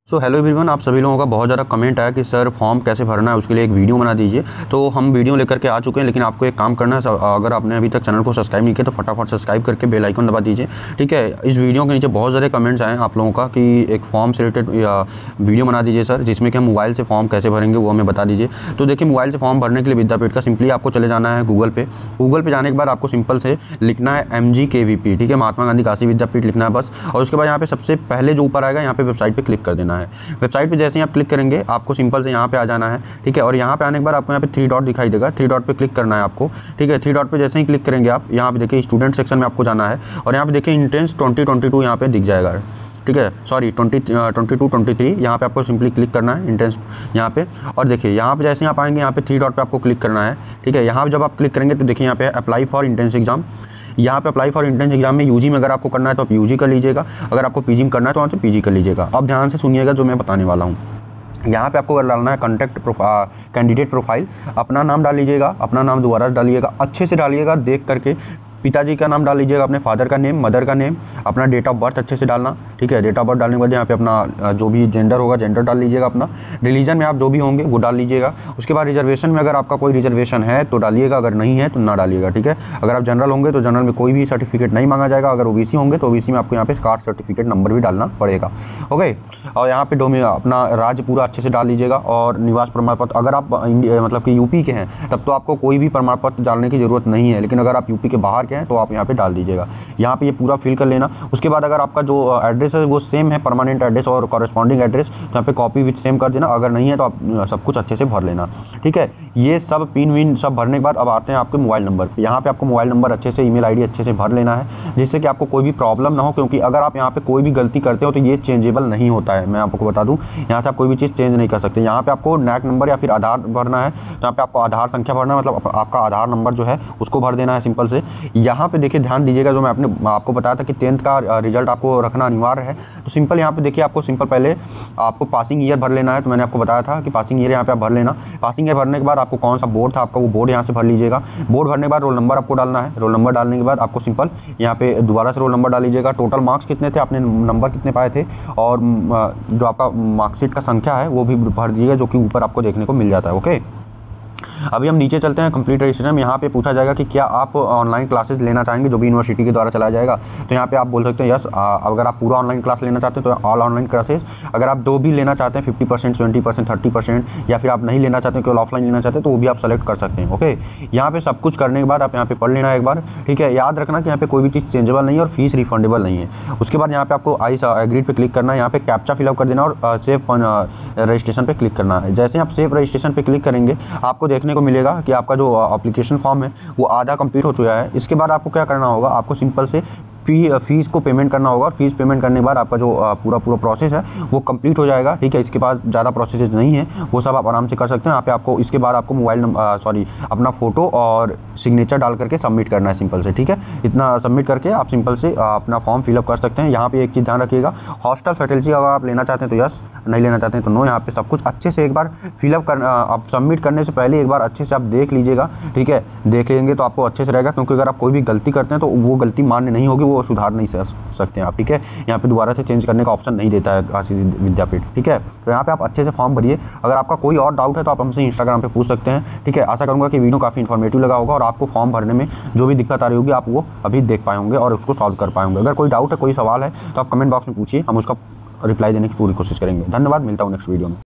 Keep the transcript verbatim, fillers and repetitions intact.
So hello everyone, आप सभी लोगों का बहुत ज़्यादा कमेंट आया कि सर फॉर्म कैसे भरना है, उसके लिए एक वीडियो बना दीजिए। तो हम वीडियो लेकर के आ चुके हैं, लेकिन आपको एक काम करना है। अगर आपने अभी तक चैनल को सब्सक्राइब नहीं किया तो फटाफट सब्सक्राइब करके बेल आइकन दबा दीजिए। ठीक है, इस वीडियो के नीचे बहुत सारे कमेंट्स आए हैं आप लोगों का कि एक फॉर्म से रिलेटेड वीडियो बना दीजिए सर, जिसमें कि हम मोबाइल से फॉर्म कैसे भरेंगे वो हमें बता दीजिए। तो देखिए, मोबाइल से फॉर्म भरने के लिए विद्यापीठ का सिंपली आपको चले जाना है गूगल पे। गूगल पे जाने के बाद आपको सिंपल से लिखना है एम जी के वी पी, ठीक है, महात्मा गांधी काशी विद्यापीठ लिखना है बस। और उसके बाद यहाँ पे सबसे पहले जो ऊपर आएगा यहाँ पे वेबसाइट पे क्लिक कर देना है। वेबसाइट पे जैसे ही आप क्लिक करेंगे आपको सिंपल से यहाँ पे आ जाना है। ठीक है, और यहाँ पे आने के बाद आपको यहाँ पे थ्री डॉट दिखाई देगा, थ्री डॉट पे क्लिक करना है आपको। ठीक है, थ्री डॉट पे जैसे ही क्लिक करेंगे आप यहाँ पे देखिए स्टूडेंट सेक्शन में आपको जाना है, और यहाँ पे देखिए इंट्रेंस ट्वेंटी ट्वेंटी टू यहाँ पे दिख जाएगा। ठीक है, sorry twenty twenty two twenty three यहाँ पे आपको सिंपली क्लिक करना है इंट्रेंस यहाँ पे। और देखिए यहाँ पे जैसे ही आप आएंगे यहाँ पे थ्री डॉट पे आपको क्लिक करना है। ठीक है, यहाँ पे जब आप क्लिक करेंगे तो देखिए यहाँ पे अप्लाई फॉर इंट्रेंस एग्जाम। यहाँ पे अप्लाई फॉर इंट्रेंस एग्जाम में यूजी में अगर आपको करना है तो आप यूजी कर लीजिएगा, अगर आपको पीजी में करना है तो वहाँ से पीजी कर लीजिएगा। अब ध्यान से सुनिएगा जो मैं बताने वाला हूँ। यहाँ पे आपको डालना है कॉन्टैक्ट कैंडिडेट प्रोफाइल, अपना नाम डाल लीजिएगा, अपना नाम दोबारा डालिएगा, अच्छे से डालिएगा देख करके। पिताजी का नाम डाल लीजिएगा, अपने फादर का नेम, मदर का नेम, अपना डेट ऑफ बर्थ अच्छे से डालना। ठीक है, डेट ऑफ बर्थ डालने के बाद यहाँ पे अपना जो भी जेंडर होगा जेंडर डाल लीजिएगा, अपना रिलीजन में आप जो भी होंगे वो डाल लीजिएगा। उसके बाद रिजर्वेशन में अगर आपका कोई रिजर्वेशन है तो डालिएगा, अगर नहीं है तो ना डालिएगा। ठीक है, अगर आप जनरल होंगे तो जनरल में कोई भी सर्टिफिकेट नहीं मांगा जाएगा, अगर ओबीसी होंगे तो ओबीसी में आपको यहाँ पे कास्ट सर्टिफिकेट नंबर भी डालना पड़ेगा। ओके, और यहाँ पे डोमी अपना राज्य पूरा अच्छे से डाल लीजिएगा, और निवास प्रमाण पत्र, अगर आप मतलब कि यूपी के हैं तब तो आपको कोई भी प्रमाण पत्र डालने की ज़रूरत नहीं है, लेकिन अगर आप यूपी के बाहर के हैं तो आप यहाँ पे डाल दीजिएगा। यहाँ पे ये पूरा फिल कर लेना। उसके बाद अगर आपका जो एड्रेस है वो सेम है, परमानेंट एड्रेस और कॉरेस्पॉन्डिंग एड्रेस, तो यहाँ पे कॉपी विथ सेम कर देना, अगर नहीं है तो आप सब कुछ अच्छे से भर लेना। ठीक है, ये सब पिन विन सब भरने के बाद अब आते हैं आपके मोबाइल नंबर पे। यहाँ पे आपको मोबाइल नंबर अच्छे से, ईमेल आईडी अच्छे से भर लेना है, जिससे कि आपको कोई भी प्रॉब्लम ना हो, क्योंकि अगर आप यहाँ पे कोई भी गलती करते हो तो ये चेंजेबल नहीं होता है। मैं आपको बता दूँ, यहाँ से आप कोई भी चीज़ चेंज नहीं कर सकते। यहाँ पे आपको नैक नंबर या फिर आधार भरना है, तो यहाँ पे आपको आधार संख्या भरना है, मतलब आपका आधार नंबर जो है उसको भर देना है सिंपल से। यहाँ पे देखिए ध्यान दीजिएगा, जो मैं अपने आपको बताया था कि टेंथ का रिजल्ट आपको रखना अनिवार्य है, तो सिंपल यहाँ पे देखिए आपको सिंपल पहले आपको पासिंग ईयर भर लेना है। तो मैंने आपको बताया था कि पासिंग ईयर यहाँ पे आप भर लेना। पासिंग ईयर भरने के बाद आपको कौन सा बोर्ड था आपका, वो बोर्ड यहाँ से भर लीजिएगा। बोर्ड भरने के बाद रोल नंबर आपको डालना है। रोल नंबर डालने के बाद आपको सिंपल यहाँ पे दोबारा से रोल नंबर डाल लीजिएगा। टोटल मार्क्स कितने थे, आपने नंबर कितने पाए थे, और जो आपका मार्कशीट का संख्या है वो भी भर दीजिएगा, जो कि ऊपर आपको देखने को मिल जाता है। ओके, अभी हम नीचे चलते हैं कंप्लीट रजिस्ट्रेशन में। यहाँ पे पूछा जाएगा कि क्या आप ऑनलाइन क्लासेस लेना चाहेंगे जो भी यूनिवर्सिटी के द्वारा चलाया जाएगा। तो यहाँ पे आप बोल सकते हैं यस, अगर आप पूरा ऑनलाइन क्लास लेना चाहते हैं तो ऑल ऑनलाइन क्लासेस। अगर आप जो भी लेना चाहते हैं fifty percent twenty percent thirty percent, या फिर आप नहीं लेना चाहते हैं केवल ऑफलाइन लेना चाहते हैं, तो वो भी आप सेलेक्ट कर सकते हैं। ओके, यहाँ पे सब कुछ करने के बाद आप यहाँ पे पढ़ लेना एक बार। ठीक है, याद रखना कि यहाँ पे कोई भी चीज़ चेंजेबल नहीं है और फीस रिफंडेबल नहीं है। उसके बाद यहाँ पे आपको आई एग्रीड पे क्लिक करना है, यहाँ पे कैप्चा फिलअप कर देना और सेव रजिस्ट्रेशन पे क्लिक करना है। जैसे आप सेव रजिस्ट्रेशन पे क्लिक करेंगे आपको देखने को मिलेगा कि आपका जो एप्लीकेशन फॉर्म है वो आधा कंप्लीट हो चुका है। इसके बाद आपको क्या करना होगा, आपको सिंपल से फी फीस को पेमेंट करना होगा, और फीस पेमेंट करने के बाद आपका जो पूरा पूरा प्रोसेस है वो कंप्लीट हो जाएगा। ठीक है, इसके बाद ज़्यादा प्रोसेस नहीं है, वो सब आप आराम से कर सकते हैं। यहाँ पे आपको इसके बाद आपको मोबाइल नंबर सॉरी अपना फ़ोटो और सिग्नेचर डाल करके सबमिट करना है सिंपल से। ठीक है, इतना सबमिट करके आप सिंपल से अपना फॉर्म फिलअप कर सकते हैं। यहाँ पे एक चीज़ ध्यान रखिएगा, हॉस्टल फैसिलिटी अगर आप लेना चाहते हैं तो यस, नहीं लेना चाहते हैं तो नो। यहाँ पे सब कुछ अच्छे से एक बार फिलअप करना, आप सबमिट करने से पहले एक बार अच्छे से आप देख लीजिएगा। ठीक है, देख लेंगे तो आपको अच्छे से रहेगा, क्योंकि अगर आप कोई भी गलती करते हैं तो वो गलती मान्य नहीं होगी, वो सुधार नहीं सकते हैं आप। ठीक है, यहाँ पे दोबारा से चेंज करने का ऑप्शन नहीं देता है काशी विद्यापीठ। ठीक है, तो यहाँ पे आप अच्छे से फॉर्म भरिए। अगर आपका कोई और डाउट है तो आप हमसे इंस्टाग्राम पे पूछ सकते हैं। ठीक है, आशा करूँगा कि वीडियो काफ़ी इन्फॉर्मेटिव लगा होगा, और आपको फॉर्म भरने में जो भी दिक्कत आ रही होगी आप वो अभी देख पाए होंगे और उसको सॉल्व कर पाए होंगे। अगर कोई डाउट है, कोई सवाल है तो आप कमेंट बॉक्स में पूछिए, हम उसका रिप्लाई देने की पूरी कोशिश करेंगे। धन्यवाद, मिलता हूँ नेक्स्ट वीडियो में।